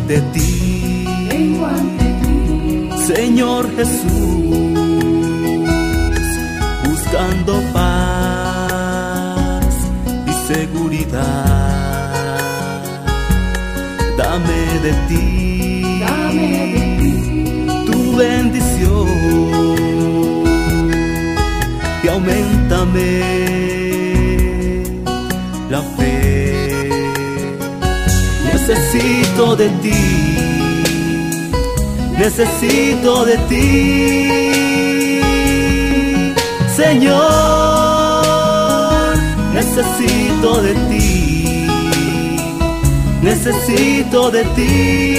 ante ti, Señor Jesús, buscando paz y seguridad. Dame de ti, tu bendición, y auméntame la fe. Necesito de ti, necesito de ti, Señor. Necesito de ti, necesito de ti,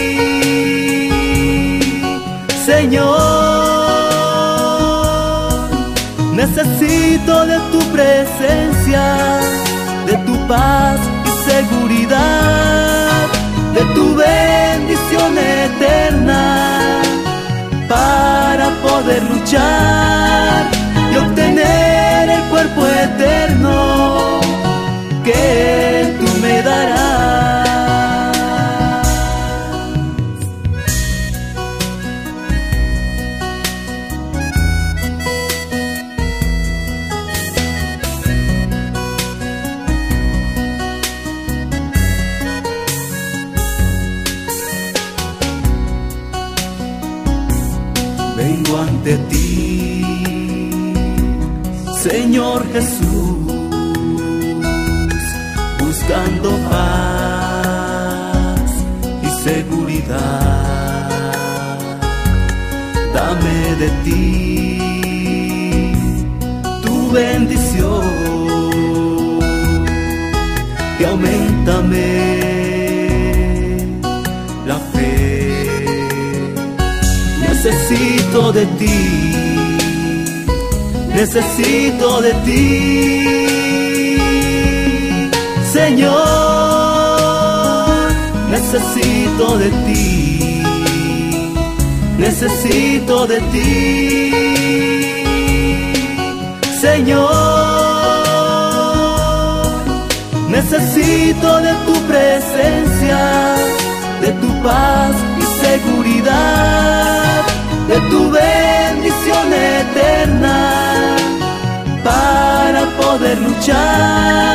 Señor. Necesito de tu presencia, de tu paz y seguridad, de tu bendición eterna, para poder luchar y obtener el cuerpo eterno que tú me darás. Vengo ante ti, Señor Jesús, buscando paz y seguridad. Dame de ti tu bendición y auméntame la fe. Necesito de ti, necesito de ti, Señor. Necesito de ti, necesito de ti, Señor. Necesito de tu presencia, de tu paz y seguridad, de tu bendición eterna, para poder luchar